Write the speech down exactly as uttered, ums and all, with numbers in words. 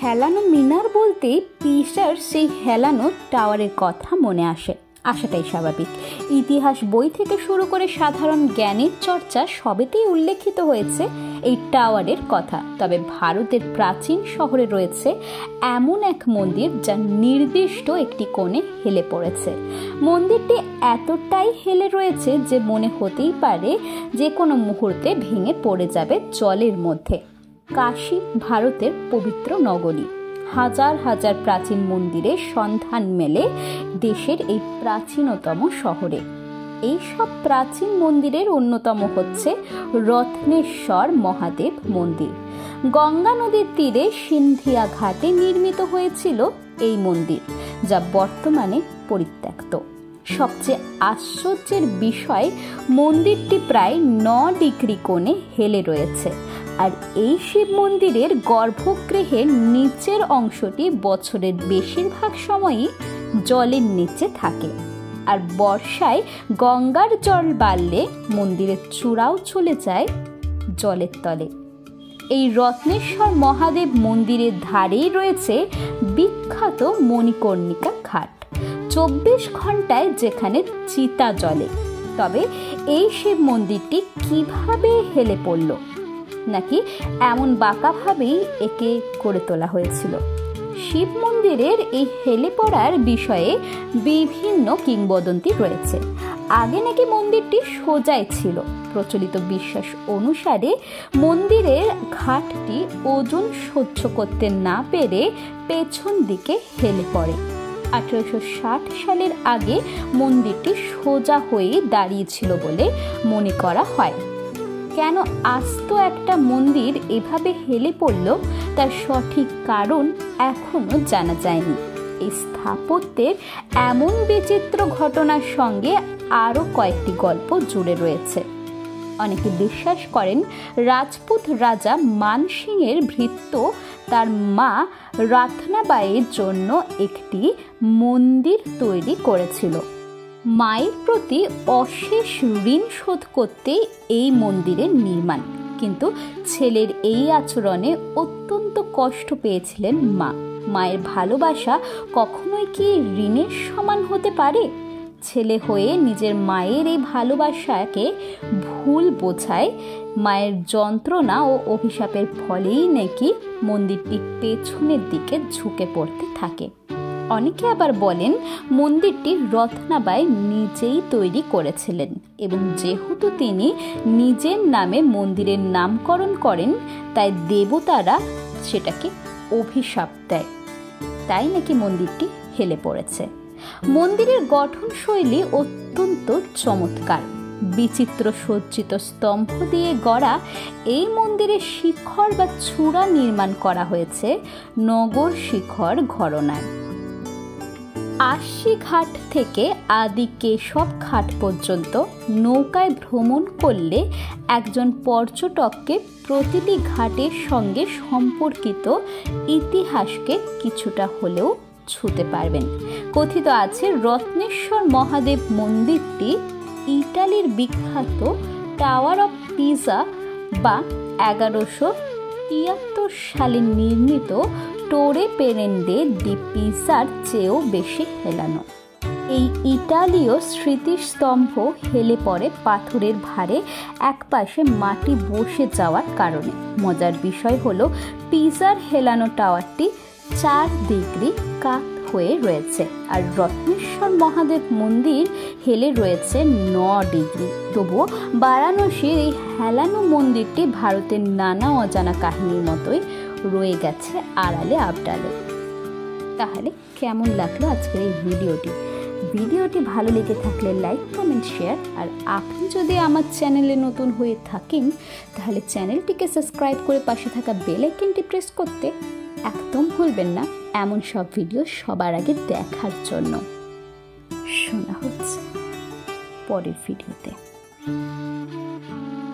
হেলানো মিনার বলতে পিসার সেই হেলানো টাওয়ারের কথা মনে আসে, আসাটাই স্বাভাবিক। ইতিহাস বই থেকে শুরু করে সাধারণ জ্ঞানের চর্চা সবেতেই উল্লেখিত হয়েছে এই টাওয়ারের কথা। তবে ভারতের প্রাচীন শহরে রয়েছে এমন এক মন্দির যা নির্দিষ্ট একটি কোণে হেলে পড়েছে। মন্দিরটি এতটাই হেলে রয়েছে যে মনে হতেই পারে যে কোনো মুহূর্তে ভেঙে পড়ে যাবে জলের মধ্যে। কাশী ভারতের পবিত্র নগরী। হাজার হাজার প্রাচীন মন্দিরের সন্ধান মেলে দেশের এই প্রাচীনতম শহরে। এই সব প্রাচীন মন্দিরের অন্যতম হচ্ছে রত্নেশ্বর মহাদেব মন্দির। গঙ্গা নদীর তীরে সিন্ধিয়া ঘাটে নির্মিত হয়েছিল এই মন্দির, যা বর্তমানে পরিত্যক্ত। সবচেয়ে আশ্চর্যের বিষয়, মন্দিরটি প্রায় ন ডিগ্রি কোণে হেলে রয়েছে। আর এই শিব মন্দিরের গর্ভগৃহের নিচের অংশটি বছরের বেশিরভাগ সময়ই জলের নিচে থাকে। আর বর্ষায় গঙ্গার জল বাড়লে মন্দিরের চূড়াও চলে যায় জলের তলে। এই রত্নেশ্বর মহাদেব মন্দিরের ধারেই রয়েছে বিখ্যাত মণিকর্ণিকা ঘাট, চব্বিশ ঘন্টায় যেখানে চিতা জ্বলে। তবে এই শিব মন্দিরটি কিভাবে হেলে পড়ল, নাকি এমন বাঁকাভাবেই একে করে তোলা হয়েছিল? শিব মন্দিরের এই হেলে পড়ার বিষয়ে বিভিন্ন কিংবদন্তি রয়েছে। আগে নাকি মন্দিরটি সোজাই ছিল। প্রচলিত বিশ্বাস অনুসারে মন্দিরের ঘাটটি ওজন সহ্য করতে না পেরে পেছন দিকে হেলে পড়ে। আঠারোশো ষাট সালের আগে মন্দিরটি সোজা হয়ে দাঁড়িয়েছিল বলে মনে করা হয়। কেন আস্ত একটা মন্দির এভাবে হেলে পড়ল তার সঠিক কারণ এখনো জানা যায়নি। এই স্থাপত্যের এমন বিচিত্র ঘটনার সঙ্গে আরও কয়েকটি গল্প জুড়ে রয়েছে। অনেকে বিশ্বাস করেন রাজপুত রাজা মান সিংয়ের ভৃত্য তার মা রত্নাবাইয়ের জন্য একটি মন্দির তৈরি করেছিল। মায়ের প্রতি অশেষ ঋণ শোধ করতে এই মন্দিরের নির্মাণ। কিন্তু ছেলের এই আচরণে অত্যন্ত কষ্ট পেয়েছিলেন মা। মায়ের ভালোবাসা কখনোই কি ঋণের সমান হতে পারে? ছেলে হয়ে নিজের মায়ের এই ভালোবাসাকে ভুল বোঝায়। মায়ের যন্ত্রণা ও অভিশাপের ফলেই নাকি মন্দিরটি পেছনের দিকে ঝুঁকে পড়তে থাকে। অনেকে আবার বলেন মন্দিরটি রত্নাবাই নিজেই তৈরি করেছিলেন এবং যেহেতু তিনি নিজের নামে মন্দিরের নামকরণ করেন, তাই দেবতারা সেটাকে অভিশাপ দেয়, তাই নাকি মন্দিরটি হেলে পড়েছে। মন্দিরের গঠনশৈলী অত্যন্ত চমৎকার। বিচিত্র সজ্জিত স্তম্ভ দিয়ে গড়া এই মন্দিরের শিখর বা চূড়া নির্মাণ করা হয়েছে নগর শিখর ঘরানায়। আশি ঘাট থেকে আদি কেশব ঘাট পর্যন্ত নৌকায় ভ্রমণ করলে একজন পর্যটককে প্রতিটি ঘাটের সঙ্গে সম্পর্কিত ইতিহাসকে কিছুটা হলেও ছুঁতে পারবেন। কথিত আছে রত্নেশ্বর মহাদেব মন্দিরটি ইটালির বিখ্যাত টাওয়ার অফ পিসা বা এগারোশো তিয়াত্তর সালে নির্মিত টোরে পেরেন্ডে দি পিসার চেয়েও বেশি হেলানো। এই ইটালীয় স্মৃতিস্তম্ভ হেলে পড়ে পাথরের ভারে একপাশে মাটি বসে যাওয়ার কারণে। মজার বিষয় হলো পিসার হেলানো টাওয়ারটি চার ডিগ্রি কাত হয়ে রয়েছে, আর রত্নেশ্বর মহাদেব মন্দির হেলে রয়েছে ন ডিগ্রি। তবুও বারাণসীর এই হেলানো মন্দিরটি ভারতের নানা অজানা কাহিনীর মতোই রয়ে গেছে আড়ালে আবডালে। তাহলে কেমন লাগলো আজকের এই ভিডিওটি? ভিডিওটি ভালো লেগে থাকলে লাইক, কমেন্ট, শেয়ার। আর আপনি যদি আমার চ্যানেলে নতুন হয়ে থাকেন তাহলে চ্যানেলটিকে সাবস্ক্রাইব করে পাশে থাকা বেল আইকনটি প্রেস করতে একদম ভুলবেন না, এমন সব ভিডিও সবার আগে দেখার জন্য। শোনা হচ্ছে পরের ভিডিওতে।